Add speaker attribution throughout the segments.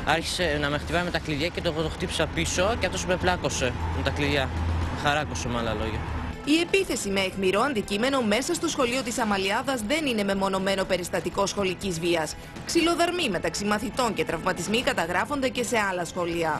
Speaker 1: άρχισε να με χτυπάει με τα κλειδιά και το χτύπησα πίσω και αυτός με πλάκωσε με τα κλειδιά. Με χαράκωσε με άλλα λόγια.
Speaker 2: Η επίθεση με αιχμηρό αντικείμενο μέσα στο σχολείο της Αμαλιάδας δεν είναι μεμονωμένο περιστατικό σχολικής βίας. Ξυλοδαρμοί μεταξύ μαθητών και τραυματισμοί καταγράφονται και σε άλλα σχολεία.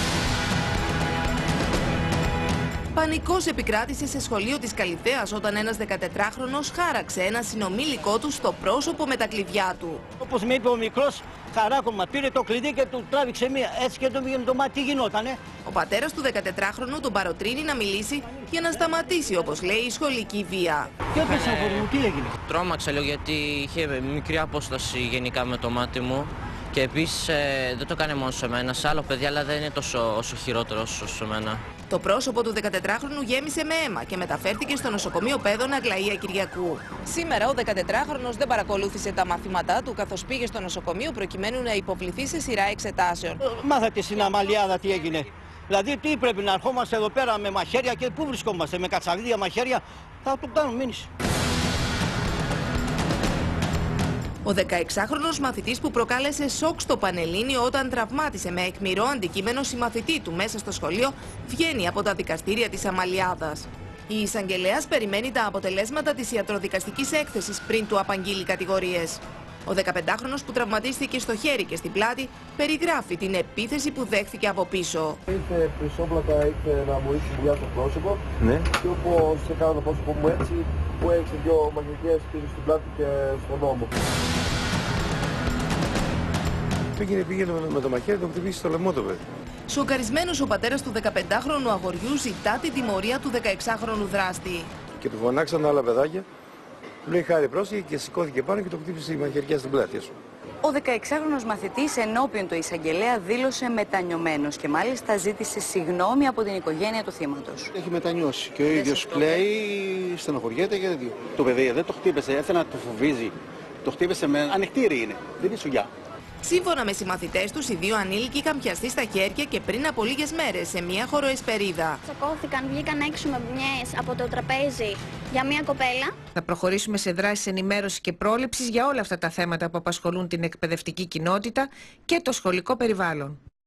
Speaker 2: Πανικός επικράτησε σε σχολείο της Καλιθέας όταν ένας 14χρονος χάραξε ένα συνομήλικό του στο πρόσωπο με τα κλειδιά του.
Speaker 3: Όπως με είπε ο μικρός, χαράκωμα, πήρε το κλειδί και του τράβηξε μία. Έτσι και το πήγαινε το μάτι, τι γινότανε.
Speaker 2: Ο πατέρας του 14χρονου τον παροτρύνει να μιλήσει για να σταματήσει, όπως λέει, η σχολική βία.
Speaker 3: Και έπεσε από μου, τι έγινε.
Speaker 1: Τρόμαξα λίγο γιατί είχε μικρή απόσταση γενικά με το μάτι μου και επίσης δεν το κάνει μόνο σε μένα, σε άλλο παιδί, αλλά δεν είναι όσο χειρότερο όσο σε μένα.
Speaker 2: Το πρόσωπο του 14χρονου γέμισε με αίμα και μεταφέρθηκε στο νοσοκομείο Πέδων Αγλαία Κυριακού. Σήμερα ο 14χρονος δεν παρακολούθησε τα μαθήματά του, καθώς πήγε στο νοσοκομείο προκειμένου να υποβληθεί σε σειρά εξετάσεων.
Speaker 3: Μάθατε στην Αμαλιάδα τι έγινε. Δηλαδή, τι πρέπει να ερχόμαστε εδώ πέρα με μαχαίρια και πού βρισκόμαστε, με κατσαβίδια μαχαίρια, θα το κάνουν μήνυση.
Speaker 2: Ο 16χρονος μαθητής που προκάλεσε σοκ στο Πανελλήνιο όταν τραυμάτισε με αιχμηρό αντικείμενο συμμαθητή του μέσα στο σχολείο βγαίνει από τα δικαστήρια της Αμαλιάδας. Η εισαγγελέας περιμένει τα αποτελέσματα της ιατροδικαστικής έκθεσης πριν του απαγγείλει κατηγορίες. Ο 15χρονος που τραυματίστηκε στο χέρι και στην πλάτη περιγράφει την επίθεση που δέχθηκε από πίσω.
Speaker 4: Ήρθε πισόπλατα, ήρθε να μου ρίξει δουλειά στο πρόσωπο. Ναι. Και όπως έκανα το πρόσωπο μου έτσι, μου έριξε δυο μαγνητικές πίσω στην πλάτη και στον ώμο. Πήγαινε με το μαχαίρι, τον χτυπήσει στο λαιμό το παιδί.
Speaker 2: Σοκαρισμένος ο πατέρας του 15χρονου αγοριού ζητά τη τιμωρία του 16χρονου δράστη.
Speaker 4: Και του φωνάξαν άλλα παιδάκια. Του λέει χάρη πρόσεχε και σηκώθηκε πάνω και το χτύπησε η μαχαιριά στην πλάτη σου.
Speaker 5: Ο 16χρονος μαθητής ενώπιον του εισαγγελέα δήλωσε μετανιωμένος και μάλιστα ζήτησε συγγνώμη από την οικογένεια του θύματος.
Speaker 4: Έχει μετανιώσει και ο ίδιος κλαίει, στενοχωριέται και τέτοιο.
Speaker 6: Το παιδί δεν το χτύπησε, έθελε να το φοβίζει. Το χτύπησε με ανοιχτή ειρήνη, δεν είναι σουγιά.
Speaker 2: Σύμφωνα με συμμαθητές τους, οι δύο ανήλικοι είχαν πιαστεί στα χέρια και πριν από λίγες μέρες σε μια χωροεσπερίδα.
Speaker 7: Τσακώθηκαν, βγήκαν έξω με μπουνιές από το τραπέζι για μια κοπέλα.
Speaker 8: Θα προχωρήσουμε σε δράσεις ενημέρωσης και πρόληψης για όλα αυτά τα θέματα που απασχολούν την εκπαιδευτική κοινότητα και το σχολικό περιβάλλον.